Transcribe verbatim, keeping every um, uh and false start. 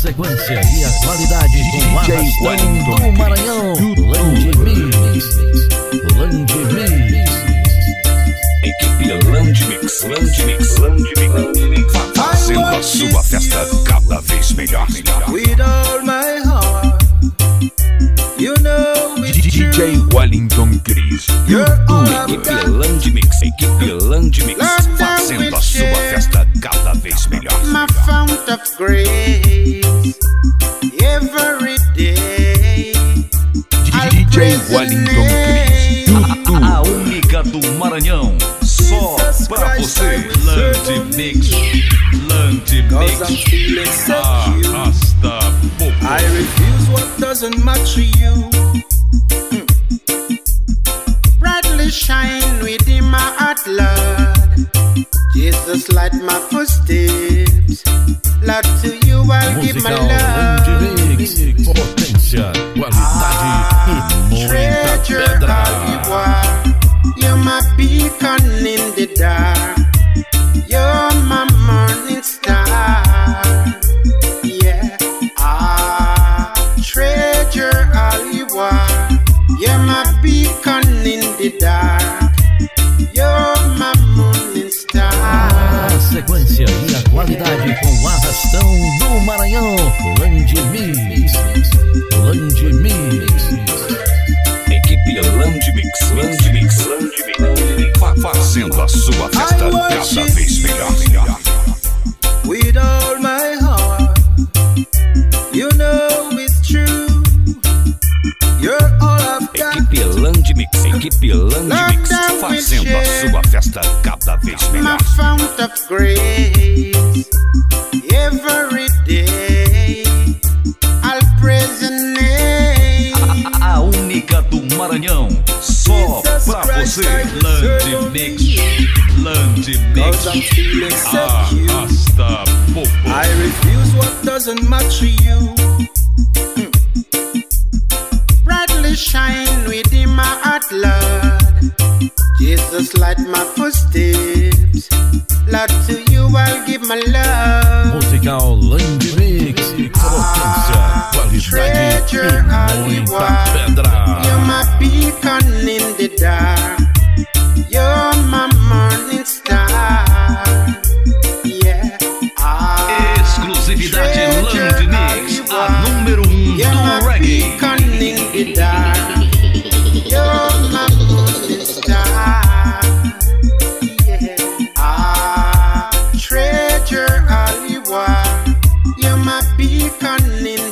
sequência e a qualidade com arrastão do Maranhão. Land Mix, Land Mix. Equipe Land Mix, Land Mix, Land Mix. Fazendo a sua festa cada vez melhor. With all my heart, you know it's D J true. Wellington Cris. You're all I've Equipe got. Land Mix, Equipe Land Mix. Fazendo a sua festa cada vez melhor. My fount of grace every day. D J Wellington Cris. A única do Maranhão, só pra você. Land Mix, Land Cause I'm Mix. feeling secure. Arrasta popo. I refuse what doesn't match you. Mm. Brightly shine within my heart, Lord. Jesus, light my footsteps. Lord, to you I'll give my Musical Land love. Mix, potência, qualidade e muita Treasure pedra. all you are. You're my beacon in the dark. You're my morning star. Yeah. Ah, treasure all you are. You're my beacon in the dark. You're my morning star. A sequência e a qualidade com arrastão do Maranhão. Land Mix, Land Mix. Equipe Land Mix, Land Mix, Land Mix. Fa- Fazendo a sua festa cada vez melhor. With all my heart, you know it's true. You're all I've got. Equipe Land Mix, Equipe Land Mix. Fazendo a sua festa cada vez My melhor. fount of grace every day. I'll praise your name. A única do Maranhão, só pra você. Land Mix, Land Cause I'm Mix. feeling secure. Arrasta popo. I refuse what doesn't match you. Mm. Brightly shine within my heart, Lord. Jesus, light my footsteps. Lord, to you I'll give my love. Musical Land Mix, potência, qualidade Treasure all e you muita are. pedra. You're my beacon in the dark. You're my morning star. Yeah. Ah, Exclusividade treasure Land all Mix, you a are. número um You're do my reggae. beacon in the dark. You're my morning star. Yeah. Ah, treasure all you are. You're my beacon in